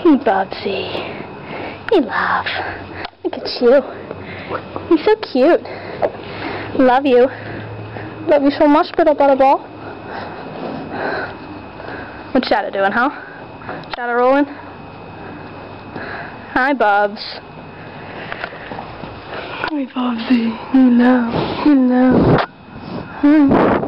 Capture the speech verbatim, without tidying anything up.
Hey, Bubsy. Hey, love. Look at you. You're so cute. Love you. Love you so much, little butterball. What's Shadow doing, huh? Shadow rolling? Hi, Bubs. Hi, Bubsy. Hello. Hello. Hi.